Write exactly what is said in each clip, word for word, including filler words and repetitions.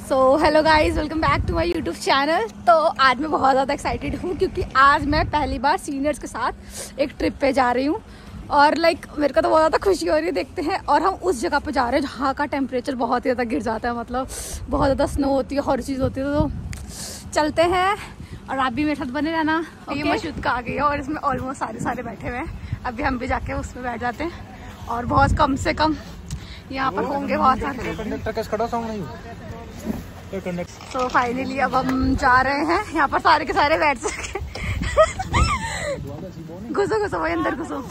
So hello guys, welcome back to my YouTube channel. तो आज मैं बहुत ज़्यादा एक्साइटेड हूँ क्योंकि आज मैं पहली बार सीनियर्स के साथ एक ट्रिप पे जा रही हूँ और लाइक मेरे को तो बहुत ज़्यादा खुशी हो रही है। देखते हैं, और हम उस जगह पे जा रहे हैं जहाँ का टेम्परेचर बहुत ही ज़्यादा गिर जाता है, मतलब बहुत ज़्यादा स्नो होती है, हर चीज़ होती है। तो चलते हैं और आप भी मेरे साथ बने रहना। okay? ये मशूद का आ गई है और इसमें ऑलमोस्ट सारे सारे बैठे हुए हैं। अभी हम भी जाके उसमें बैठ जाते हैं और बहुत कम से कम यहाँ पर होंगे बहुत सारे। तो फाइनली अब हम जा रहे हैं, यहाँ पर सारे के सारे बैठ सके। घुसो घुसो भाई, अंदर घुसो।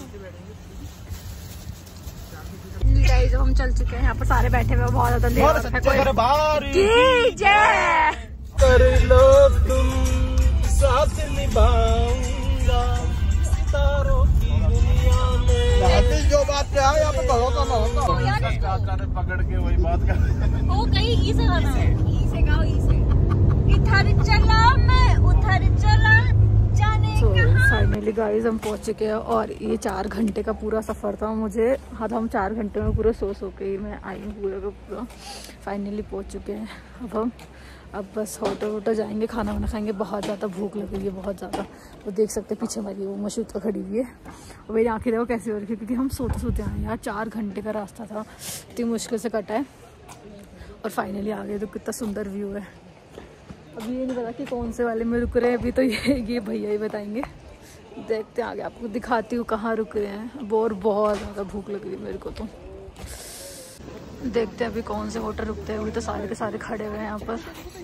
जब हम चल चुके हैं, यहाँ पर सारे बैठे हुए, बहुत ज्यादा लेट की जय कर लो तुम साथ निभाऊंगा सितारों की दुनिया में। जो बात पे आया यहाँ पे भरोसा ना होता पकड़ के वही बात कर। वो कहीं ई से गाना है, ई से गाओ, ई से इधर चला मैं उधर चला जाने कहां। फाइनली गाइस हम पहुंच चुके हैं और ये चार घंटे का पूरा सफर था। मुझे हाँ हम चार घंटे में पूरा सो सो के ही मैं आई हूँ पूरा का पूरा। फाइनली पहुंच चुके हैं। अब हम अब बस होटल वोटल जाएंगे, खाना वाना खाएंगे। बहुत ज़्यादा भूख लग रही है, बहुत ज़्यादा। वो देख सकते हैं पीछे हमारी वो मशूद का खड़ी हुई है और मेरी आँखें देखो कैसी हो रही है क्योंकि हम सोते सोते आए यार। चार घंटे का रास्ता था, इतनी मुश्किल से कटा है और फाइनली आ गए। तो कितना सुंदर व्यू है। अभी ये नहीं पता कि कौन से वाले में रुक रहे हैं, अभी तो ये ये भैया ही बताएंगे। देखते हैं आगे, आपको दिखाती हूँ कहाँ रुक रहे हैं। और बहुत ज़्यादा भूख लग रही है मेरे को। तो देखते हैं अभी कौन से होटल रुकते हैं। अभी तो सारे के सारे खड़े हुए हैं यहाँ पर।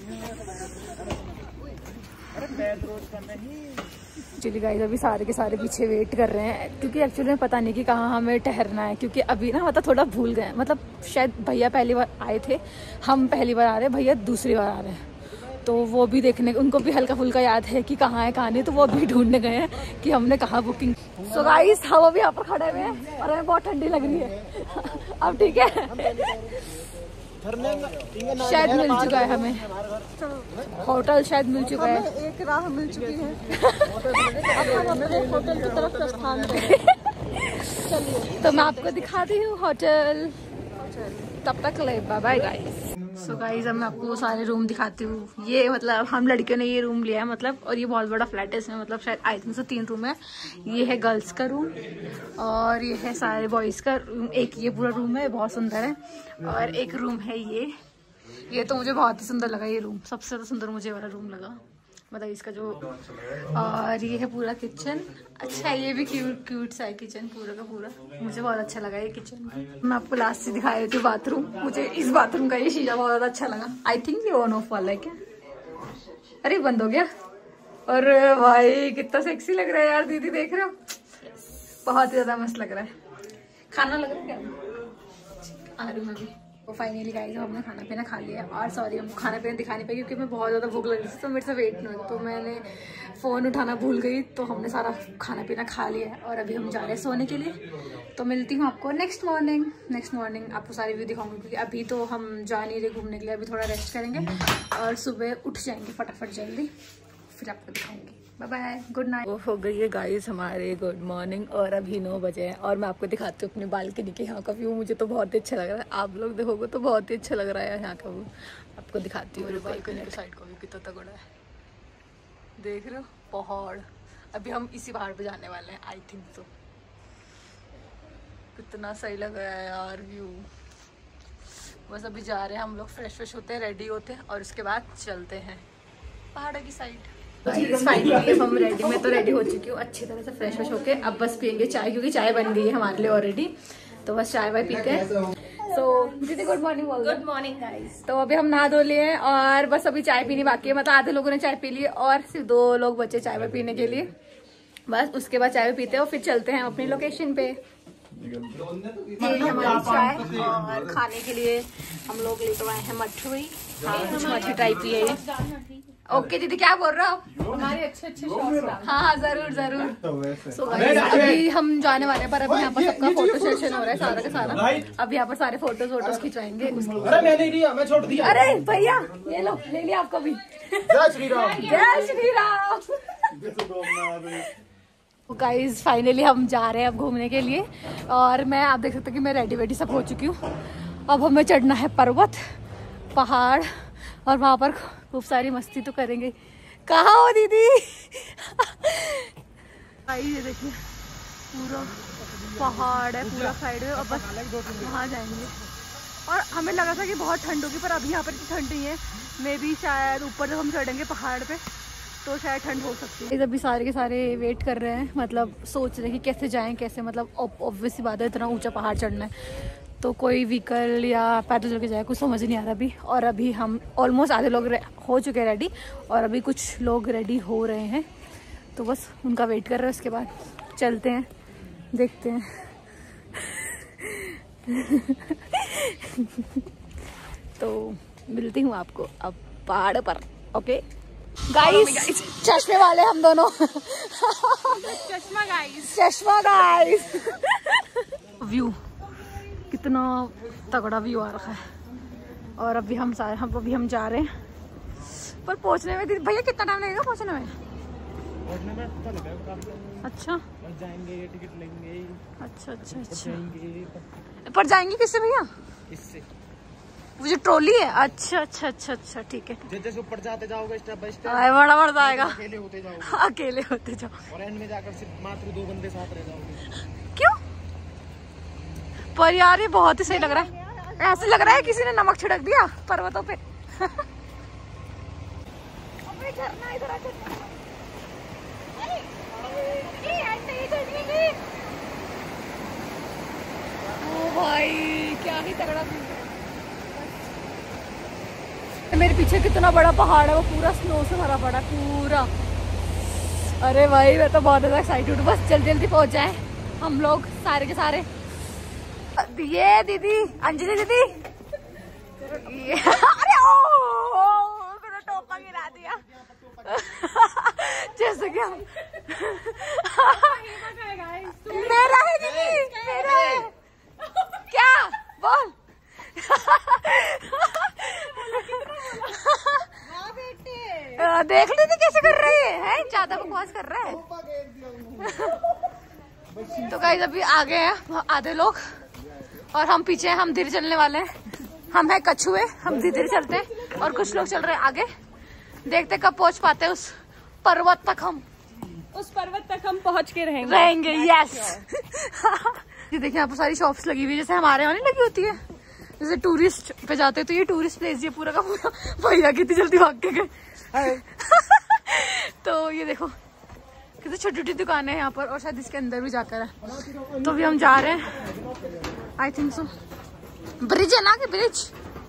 चलिए गाइस, अभी सारे के सारे पीछे वेट कर रहे हैं क्योंकि एक्चुअली में पता नहीं कि कहाँ हमें ठहरना है। क्योंकि अभी ना मतलब थोड़ा भूल गए, मतलब शायद भैया पहली बार आए थे, हम पहली बार आ रहे हैं, भैया दूसरी बार आ रहे हैं। तो वो भी देखने, उनको भी हल्का फुल्का याद है कि कहाँ है कहाँ नहीं। तो वो अभी ढूंढने गए हैं कि हमने कहाँ बुकिंग। सो गाइस हम अभी यहाँ पर खड़े हुए हैं और हमें बहुत ठंडी लग रही है। अब ठीक है, शायद मिल चुका है हमें होटल, शायद मिल चुका है, एक राह मिल चुकी है। अब हम अपने होटल की तरफ प्रस्थान करें। चलिए तो मैं आपको दिखाती हूँ होटल। तब तक ले bye bye guys. So guys अब मैं आपको सारे रूम दिखाती हूँ। ये मतलब हम लड़कियों ने ये रूम लिया है मतलब, और ये बहुत बड़ा फ्लैट है। इसमें मतलब शायद आई थिंक से तीन रूम है। ये है गर्ल्स का रूम और ये है सारे बॉयज़ का रूम। एक ये पूरा रूम है, बहुत सुंदर है। और एक रूम है ये ये तो मुझे बहुत ही सुंदर लगा। ये रूम सबसे ज़्यादा सुंदर मुझे वाला रूम लगा, मतलब इसका जो। और ये है पूरा किचन। अच्छा ये भी क्यूट क्यूट सा है किचन पूरा का पूरा, मुझे बहुत अच्छा लगा ये किचन। मैं आपको लास्ट से दिखा रही थी बाथरूम। मुझे इस बाथरूम का ये शीशा बहुत ज्यादा अच्छा लगा। आई थिंक ये ऑन ऑफ वाला है क्या? अरे बंद हो गया। और भाई कितना सेक्सी लग रहा है यार दीदी, देख रहे हो? बहुत ही ज्यादा मस्त लग रहा है। खाना लग रहा है क्या? आ रही मैं भी। तो फाइनली गाइस हमने खाना पीना खा लिया और सॉरी हमको खाना पीना दिखाने पे क्योंकि मैं बहुत ज़्यादा भूख लग रही थी तो मेरे से वेट नहीं हुआ। तो मैंने फ़ोन उठाना भूल गई, तो हमने सारा खाना पीना खा लिया है और अभी हम जा रहे हैं सोने के लिए। तो मिलती हूँ आपको नेक्स्ट मॉर्निंग। नेक्स्ट मॉर्निंग आपको सारी व्यू दिखाऊंगी क्योंकि अभी तो हम जा नहीं रहे घूमने के लिए। अभी थोड़ा रेस्ट करेंगे और सुबह उठ जाएंगे फटाफट जल्दी, फिर आपको दिखाऊंगी। Bye bye, good night. वो हो गई है गाइस हमारे गुड मॉर्निंग और अभी नौ बजे हैं और मैं आपको दिखाती हूँ अपनी बालकनी के यहाँ का व्यू। मुझे तो बहुत ही अच्छा लग रहा है, आप लोग देखोगे तो बहुत ही अच्छा लग रहा है यहाँ का व्यू। आपको दिखाती हूँ बालकनी की साइड का व्यू कितना तगड़ा है, देख रहे हो? पहाड़। अभी हम इसी पहाड़ पे जाने वाले हैं आई थिंक। तो कितना सही लग रहा है यार व्यू। बस अभी जा रहे हैं हम लोग, फ्रेश फ्रेश होते हैं, रेडी होते हैं और उसके बाद चलते हैं पहाड़ की साइड। फाइनली हम रेडी, मैं तो रेडी हो चुकी हूँ अच्छी तरह से फ्रेश फ्रेश होके। अब बस पियेंगे चाय क्योंकि चाय बन गई है हमारे लिए ऑलरेडी। तो बस चाय वाय पीते हैं। सो दीदी good morning. Good morning guys. तो अभी हम नहा धो लिए हैं और बस अभी चाय पीनी बाकी है। मतलब आधे लोगों ने चाय पी ली और सिर्फ दो लोग बचे चाय वाय पीने के लिए। बस उसके बाद चाय पीते हैं और फिर चलते हैं अपनी लोकेशन पे। हमारी चाय और खाने के लिए हम लोग लेकर आए हैं मठरी। मठरी टाइप ही है। ओके दीदी क्या बोल रहे हो? हमारे अच्छे अच्छे हाँ हाँ जरूर जरूर। सो अभी हम जाने वाले हैं पर अभी यहाँ पर सबका फोटो सेशन हो रहा है सारा का सारा। अभी यहाँ पर सारे फोटोज वोटोज खिंचवाएंगे। अरे मैं नहीं लिया, मैं छोड़ दिया। अरे भैया ये लो, ले लिया आपको भी। जय श्री राम। जय श्री राम। गाइज फाइनली हम जा रहे हैं अब घूमने के लिए और मैं आप देख सकते हैं कि मैं रेडी वेडी सब हो चुकी हूँ। अब हमें चढ़ना है पर्वत, पहाड़ और वहाँ पर खूब सारी मस्ती तो करेंगे। कहाँ हो दीदी? ये देखिए पूरा पहाड़ है, पूरा साइड में, और बस वहाँ जाएंगे। और हमें लगा था कि बहुत ठंड होगी, पर अभी यहाँ पर इतनी ठंड नहीं है। मे बी शायद ऊपर जब हम चढ़ेंगे पहाड़ पे तो शायद ठंड हो सकती है। अभी सारे के सारे वेट कर रहे हैं, मतलब सोच रहे हैं कि कैसे जाएं कैसे, मतलब ऑब्वियस सी बात है इतना ऊंचा पहाड़ चढ़ना है, तो कोई व्हीकल या पैदल चल के जाए कुछ समझ नहीं आ रहा अभी। और अभी हम ऑलमोस्ट आधे लोग हो चुके हैं रेडी, और अभी कुछ लोग रेडी हो रहे हैं, तो बस उनका वेट कर रहे हैं। उसके बाद चलते हैं, देखते हैं। तो मिलती हूँ आपको अब पहाड़ पर। ओके गाइस, चश्मे वाले हम दोनों। चश्मा गाइस, चश्मा गाइस। व्यू कितना तगड़ा व्यू आ रखा है। और अभी हम सारे हम अभी हम जा रहे हैं, पर पहुंचने में भैया कितना टाइम लगेगा पहुंचने में? पहुंचने में पता लगेगा। अच्छा जाएंगे, टिकट लेंगे। अच्छा अच्छा अच्छा, पर जाएंगे किससे भैया? इससे, वो जो ट्रॉली है। अच्छा अच्छा अच्छा अच्छा, ठीक है। जैसे जैसे ऊपर जाते जाओगे स्टेप बाय स्टेप बड़ा बढ़ जाएगा, अकेले होते जाओगे। अकेले होते जाओ, और एंड में जाकर सिर्फ मात्र दो बंदे साथ रह जाओगे। क्यों? पर यार ये बहुत ही सही लग रहा है, ऐसे लग रहा है किसी ने नमक छिड़क दिया पर्वतों पे। ओ भाई क्या ही तगड़ा। मेरे पीछे कितना बड़ा पहाड़ है, वो पूरा स्नो से भरा पड़ा पूरा। अरे भाई मैं तो बहुत ज्यादा एक्साइटेड हूँ, बस जल्दी जल्दी पहुंच जाए हम लोग सारे के सारे। ये दीदी, अंजलि दीदी, अरे ओ मेरा टोपा गिरा दिया। जैसे कि हम मेरा है दीदी, मेरा है। क्या बोल? देख ली थी कैसे कर रही है, ज्यादा बकवास कर रहा है। तो गाइस अभी आगे हैं आधे लोग और हम पीछे हैं, हम धीरे चलने वाले हैं। हम हैं कछुए, हम धीरे धीरे चलते हैं और कुछ लोग चल रहे हैं आगे। देखते कब पहुंच पाते हैं उस पर्वत तक। हम उस पर्वत तक हम पहुंच के रहेंगे रहेंगे यस। ये देखिए यहाँ पर सारी शॉप्स लगी हुई है, जैसे हमारे यहाँ नहीं लगी होती है, जैसे टूरिस्ट पे जाते हैं तो ये टूरिस्ट प्लेस ये पूरा का पूरा। भैया कितनी जल्दी भाग के गए। तो ये देखो कितनी छोटी छोटी दुकानें हैं यहाँ पर, और शायद इसके अंदर भी जाकर है। तो अभी हम जा रहे हैं, आई थिंक सो ब्रिज है ना कि ब्रिज।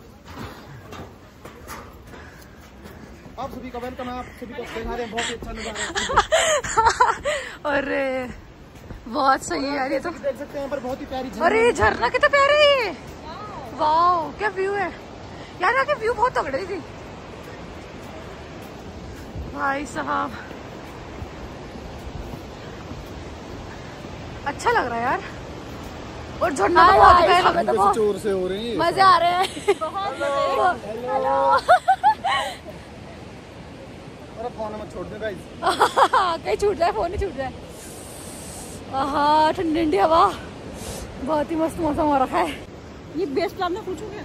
आप सभी का वेलकम है, आप सभी को दिखा रहे हैं बहुत ही अच्छा नजारा। और बहुत सही है यार ये तो, देख सकते हैं पर बहुत ही प्यारी। अरे ये झरना कितना प्यारा है ये, वाओ क्या व्यू है यार, यहाँ के व्यू बहुत तगड़े थी भाई साहब। अच्छा लग रहा है यार, और झरना तो बहुत प्यारा, तो बहुत जोर से हो रही है, मजे आ रहे हैं बहुत। हेलो फोन मत छोड़ दे गाइस। कहीं छूट जाए, फोन ही छूट जाए। हाँ ठंडी ठंडी हवा, बहुत ही मस्त मौसम हो रखा है। ये बेस क्लास में पूछोगे?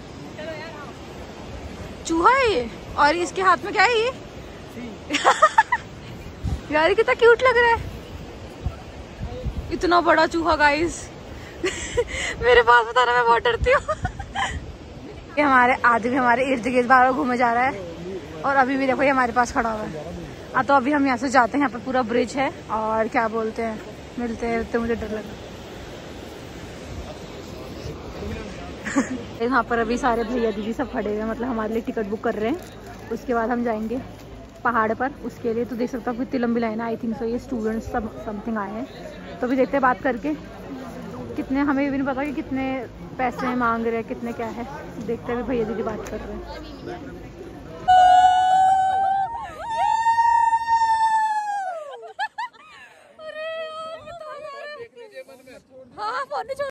चूहा है ये, और इसके हाथ में क्या है ये? यार ये कितना क्यूट लग रहा है, इतना बड़ा चूहा गाइस। मेरे पास बताना, मैं बहुत डरती हूँ। ये हमारे आदमी हमारे इर्द गिर्द बार घूमे जा रहा है, और अभी भी देखो ये हमारे पास खड़ा हुआ है। हाँ तो अभी हम यहाँ से जाते हैं, यहाँ पर पूरा ब्रिज है, और क्या बोलते हैं मिलते हैं, तो मुझे डर लगा। यहाँ पर अभी सारे भैया दीदी सब खड़े हुए, मतलब हमारे लिए टिकट बुक कर रहे हैं। उसके बाद हम जाएंगे पहाड़ पर, उसके लिए तो देख सकते हो कितनी लंबी लाइन है। आई थिंक सो ये स्टूडेंट्स सब समथिंग आए हैं, तो अभी देखते हैं बात करके कितने, हमें भी नहीं पता कि कितने पैसे मांग रहे हैं, कितने क्या है। देखते हैं भैया दीदी बात कर रहे हैं। हाँ फोन नहीं छोड़